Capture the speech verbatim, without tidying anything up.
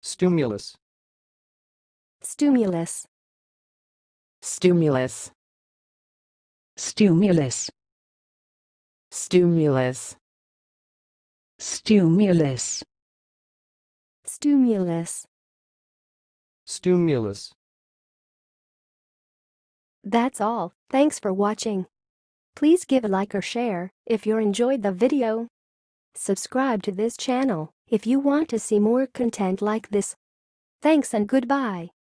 Stumulus. Stumulus. Stumulus. Stumulus. Stumulus. Stumulus. Stumulus. Stumulus. That's all. Thanks for watching. Please give a like or share if you enjoyed the video. Subscribe to this channel if you want to see more content like this. Thanks and goodbye.